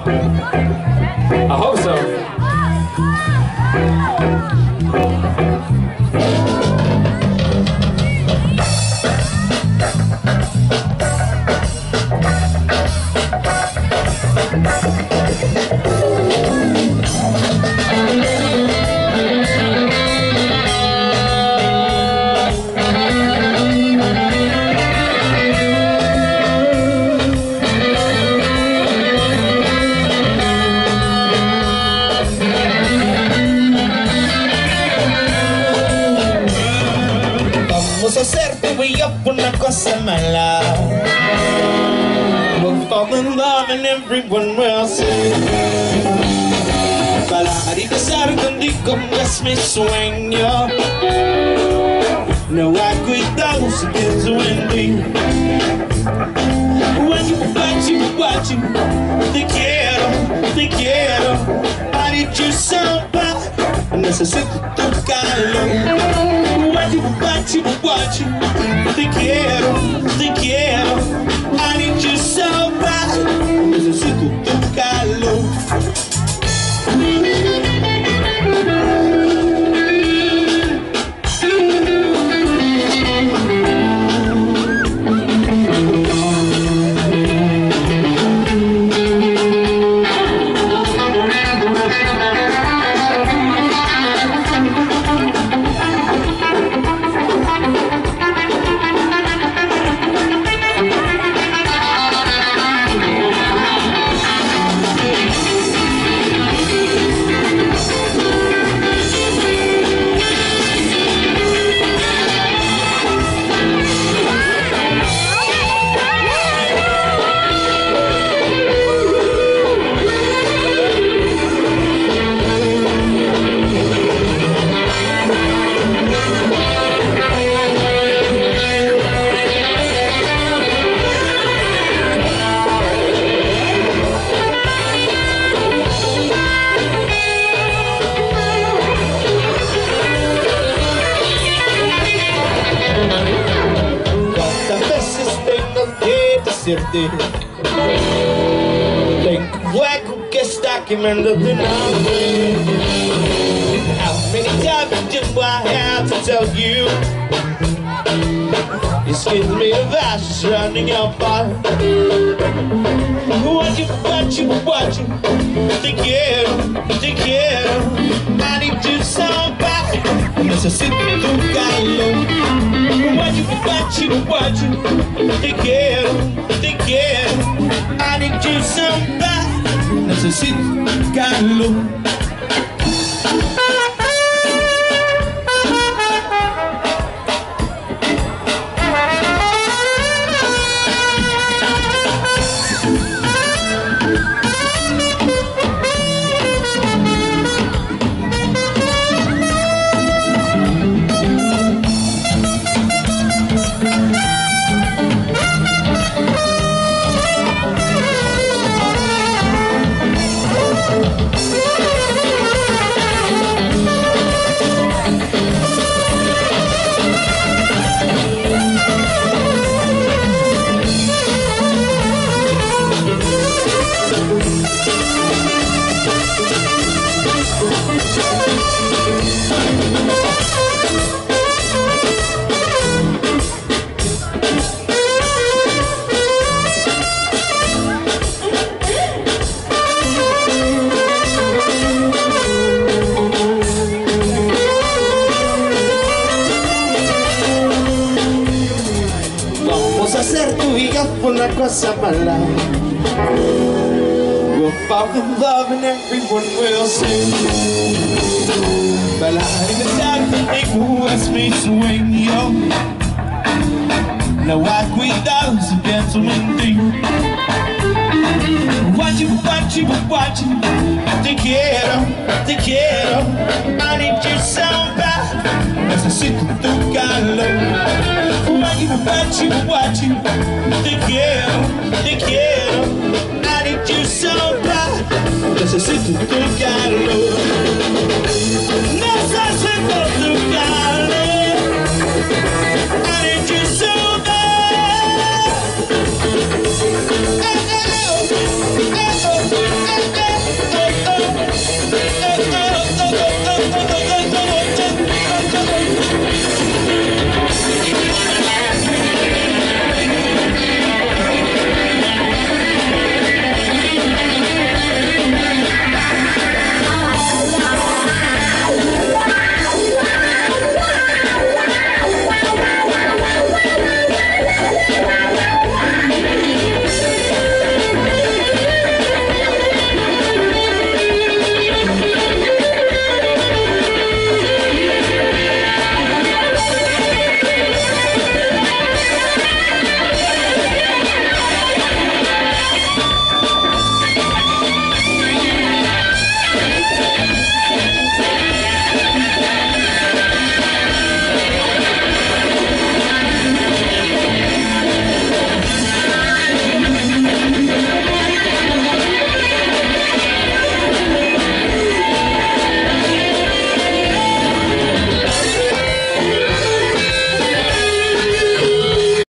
I hope so. Vamos a hacer tú y yo una cosa mala. We'll fall in love and everyone will see. Para regresar contigo es mi sueño. No hay cuidado si pienso en ti. Guachi, te quiero. I need you so bad. Necesito tu calor. Guachi, te quiero. I need you so bad. Necesito tu calor. Tengo que está quemando de nombre. How many times do I have to tell you? You scared me of ashes running your fire. Watch you. Te quiero. I need you so bad. Necesito tu calor. Watch you. Te quiero. I need you so bad. Necesito tu calor. Hacer tú y yo una cosa mala. We'll fall in love and everyone will see. Bailar y besar contigo es mi sueño. No hay cuidado si pienso en ti. Guachi, te quiero. I need you so bad. Necesito tu calor. Guachi, te quiero. I need you so bad. Necesito tu calor.